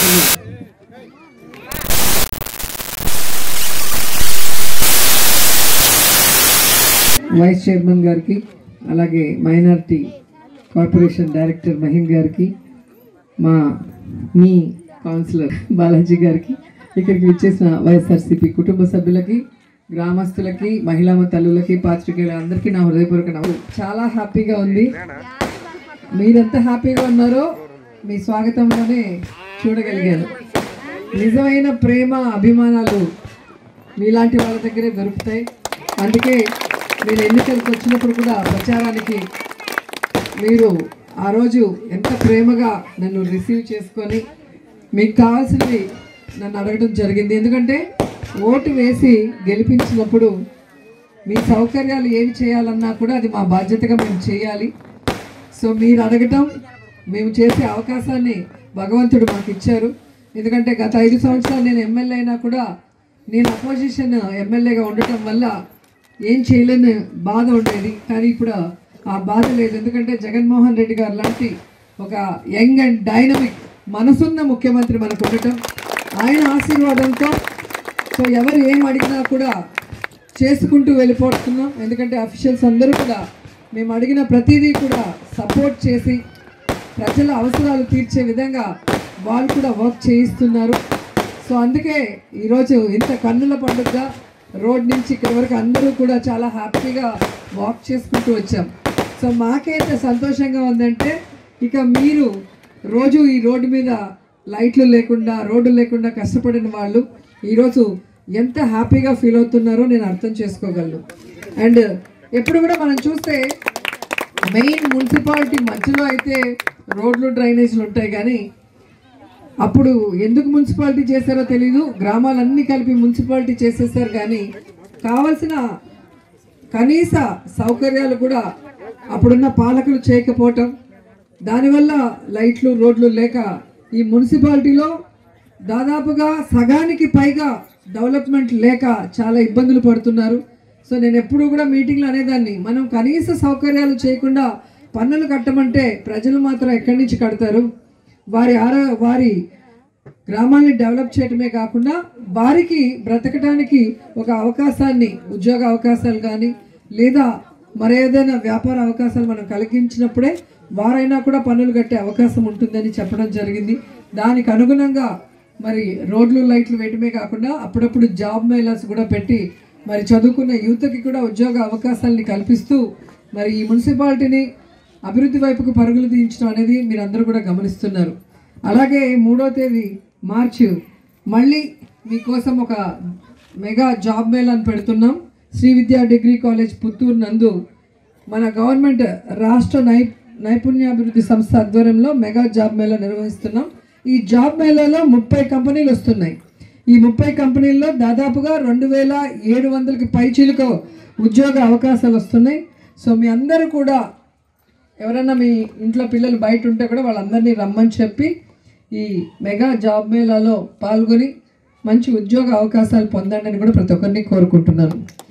Vice chairman గారికి, అలాగే minority corporation director మహిన్ గారికి, మీ కౌన్సిలర్ బాలాజీ గారికి, ఇక్కడికి విచ్చేసిన వైఎస్ఆర్సీపీ కుటుంబ సభ్యులకి, గ్రామస్తులకి, మహిళా తల్లులకి, పాత్రికేయుల అందరికీ నా హృదయపూర్వక చాలా హ్యాపీగా ఉంది. మీరెంత హ్యాపీగా ఉన్నారో మీ స్వాగతంలోనే చూడగలిగాను. నిజమైన ప్రేమ అభిమానాలు మీలాంటి వాళ్ళ దగ్గరే దొరుకుతాయి. అందుకే మీరు ఎన్నికలకు వచ్చినప్పుడు కూడా ప్రచారానికి మీరు ఆ రోజు ఎంత ప్రేమగా నన్ను రిసీవ్ చేసుకొని మీకు కావాల్సినవి నన్ను అడగడం జరిగింది. ఎందుకంటే ఓటు వేసి గెలిపించినప్పుడు మీ సౌకర్యాలు ఏమి చేయాలన్నా కూడా అది మా బాధ్యతగా మేము చేయాలి. సో మీరు అడగటం, మేము చేసే అవకాశాన్ని భగవంతుడు మాకు ఇచ్చారు. ఎందుకంటే గత 5 సంవత్సరాలు నేను ఎమ్మెల్యే అయినా కూడా నేను అపోజిషన్ ఎమ్మెల్యేగా ఉండటం వల్ల ఏం చేయలేని బాధ ఉండేది. కానీ ఇప్పుడు ఆ బాధ లేదు. ఎందుకంటే జగన్మోహన్ రెడ్డి గారు లాంటి ఒక యంగ్ అండ్ డైనమిక్ మనసున్న ముఖ్యమంత్రి మనకు ఉండటం, ఆయన ఆశీర్వాదంతో సో ఎవరు ఏం అడిగినా కూడా చేసుకుంటూ వెళ్ళిపోతున్నాం. ఎందుకంటే అఫీషియల్స్ అందరూ కూడా మేము అడిగిన ప్రతిదీ కూడా సపోర్ట్ చేసి ప్రజల అవసరాలు తీర్చే విధంగా వాళ్ళు కూడా వర్క్ చేయిస్తున్నారు. సో అందుకే ఈరోజు ఇంత కన్నుల పండుగగా రోడ్ నుంచి ఇక్కడి వరకు అందరూ కూడా చాలా హ్యాపీగా వాక్ చేసుకుంటూ వచ్చాం. సో మాకైతే సంతోషంగా ఉందంటే ఇక మీరు రోజు ఈ రోడ్డు మీద లైట్లు లేకుండా, రోడ్డు లేకుండా కష్టపడిన వాళ్ళు ఈరోజు ఎంత హ్యాపీగా ఫీల్ అవుతున్నారో నేను అర్థం చేసుకోగలను. అండ్ ఎప్పుడు కూడా మనం చూస్తే మెయిన్ మున్సిపాలిటీ మధ్యలో అయితే రోడ్లు, డ్రైనేజీలు ఉంటాయి. కానీ అప్పుడు ఎందుకు మున్సిపాలిటీ చేశారో తెలీదు, గ్రామాలన్నీ కలిపి మున్సిపాలిటీ చేసేసారు. కానీ కావాల్సిన కనీస సౌకర్యాలు కూడా అప్పుడున్న పాలకులు చేయకపోవటం, దానివల్ల లైట్లు, రోడ్లు లేక ఈ మున్సిపాలిటీలో దాదాపుగా సగానికి పైగా డెవలప్మెంట్ లేక చాలా ఇబ్బందులు పడుతున్నారు. సో నేను ఎప్పుడు కూడా మీటింగ్లో అనేదాన్ని, మనం కనీస సౌకర్యాలు చేయకుండా పన్నులు కట్టమంటే ప్రజలు మాత్రం ఎక్కడి నుంచి కడతారు? వారి గ్రామాన్ని డెవలప్ చేయడమే కాకుండా వారికి బ్రతకడానికి ఒక అవకాశాన్ని, ఉద్యోగ అవకాశాలు కానీ లేదా మరేదైనా వ్యాపార అవకాశాలు మనం కలిగించినప్పుడే వారైనా కూడా పన్నులు కట్టే అవకాశం ఉంటుందని చెప్పడం జరిగింది. దానికి అనుగుణంగా మరి రోడ్లు, లైట్లు వేయడమే కాకుండా అప్పుడప్పుడు జాబ్ మేళాస్ కూడా పెట్టి మరి చదువుకున్న యూత్కి కూడా ఉద్యోగ అవకాశాలని కల్పిస్తూ మరి ఈ మున్సిపాలిటీని అభివృద్ధి వైపుకు పరుగులు తీయించడం అనేది మీరందరూ కూడా గమనిస్తున్నారు. అలాగే 3వ తేదీ మార్చి మళ్ళీ మీకోసం ఒక మెగా జాబ్ మేళాను పెడుతున్నాం. శ్రీ విద్యా డిగ్రీ కాలేజ్ పుత్తూరు నందు మన గవర్నమెంట్ రాష్ట్ర నైపుణ్యాభివృద్ధి సంస్థ ఆధ్వర్యంలో మెగా జాబ్ మేళా నిర్వహిస్తున్నాం. ఈ జాబ్ మేళాలో 30 కంపెనీలు వస్తున్నాయి. ఈ 30 కంపెనీల్లో దాదాపుగా 2700కి పైచీలకు ఉద్యోగ అవకాశాలు వస్తున్నాయి. సో మీ అందరూ కూడా ఎవరైనా మీ ఇంట్లో పిల్లలు బయట ఉంటే కూడా వాళ్ళందరినీ రమ్మని చెప్పి ఈ మెగా జాబ్ మేళాలో పాల్గొని మంచి ఉద్యోగ అవకాశాలు పొందండి అని కూడా ప్రతి ఒక్కరిని కోరుకుంటున్నాను.